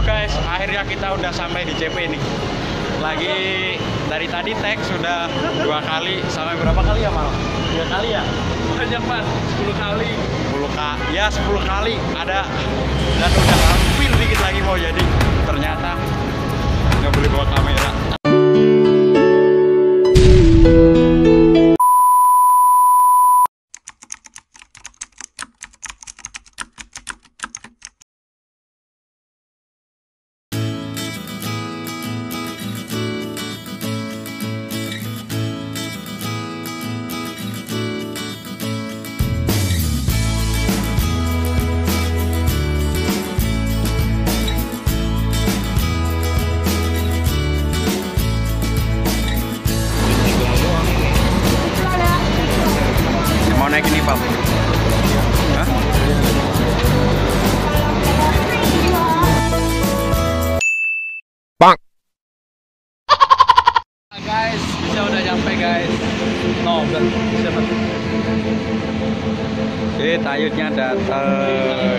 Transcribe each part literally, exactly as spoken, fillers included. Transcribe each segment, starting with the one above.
guys, akhirnya kita udah sampai di C P ini. Lagi dari tadi tag sudah dua kali, sampai berapa kali ya Mal? Tiga kali ya? Banyak Mas, sepuluh kali. sepuluh kali, ya sepuluh kali ada. Dan udah hampir dikit lagi mau jadi. Ternyata nggak boleh bawa kamera. Naik ini Pak. Hah? Bang. Guys, kita udah nyampe guys. No, udah siapa? Eh, tayutnya datang.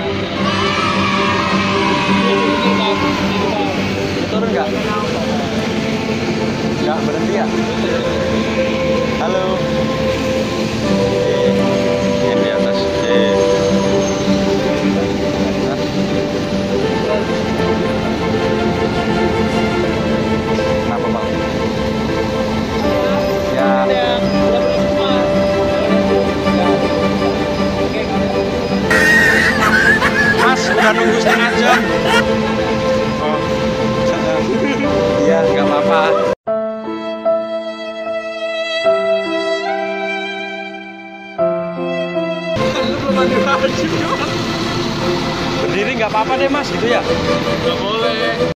Turun nggak? Nggak berhenti ya? Halo. Yang di atas. Eh. Kenapa Bang? Ya. Mas, udah nunggu setengah jam. Oh. Iya, nggak apa-apa. Berdiri nggak apa-apa deh Mas, gitu ya? Nggak boleh.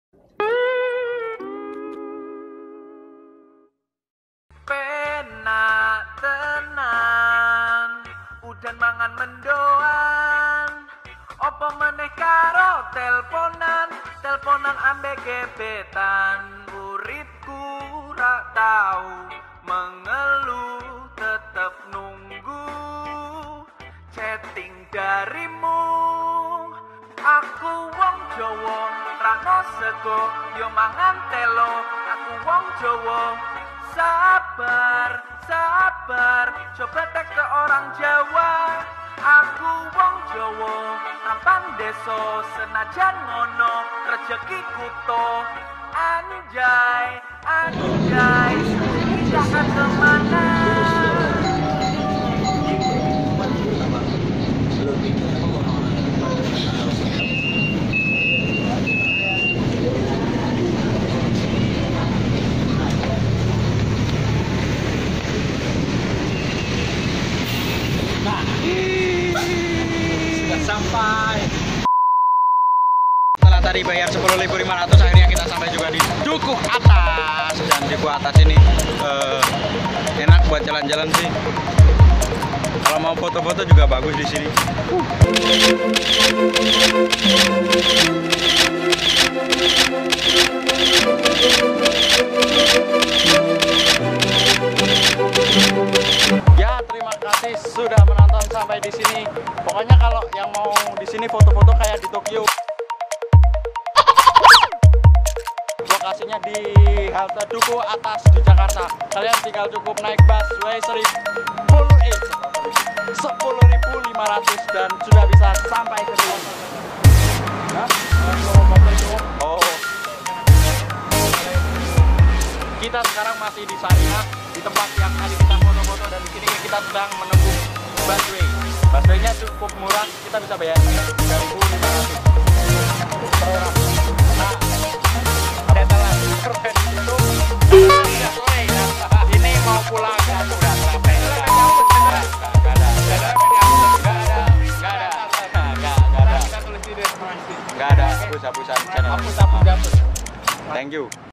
Penak tenan, udan mangan mendoan. Opo meneh karo telponan, telponan ambek gebetan. Uripku ra tau mengeluh, tetep nunggu chatting darimu. Aku wong Jawa, rano sego, yo mangan telo. Aku wong Jawa, sabar, sabar, coba tek ke orang Jawa. Aku wong Jawa, tampan deso, senajan ngono, rezeki kuto. Anjay, anjay, jangan kemana. Sampai. Setelah tadi bayar sepuluh ribu lima ratus, akhirnya kita sampai juga di Dukuh Atas. Dan Dukuh Atas ini uh, enak buat jalan-jalan sih. Kalau mau foto-foto juga bagus di sini. Ya, terima kasih sudah menonton sampai di sini. Pokoknya kalau yang mau di sini foto-foto kayak di Tokyo, lokasinya di halte Dukuh Atas di Jakarta. Kalian tinggal cukup naik busway sepuluh ribu lima ratus dan sudah bisa sampai ke rumah. Hah? Oh. Kita sekarang masih di Sarinah, di tempat yang tadi kita foto-foto, dan di sini kita sedang menunggu busway. Busway-nya cukup murah, kita bisa bayar tiga ribu lima ratus per orang. Nah, setelah keren itu, ya sore, ini mau pulang ya sudah sampai. Nggak ada, nggak ada, nggak ada, nggak ada, nggak ada, nggak ada, hapus-hapusan channel. Hapus, hapus, hapus. Thank you.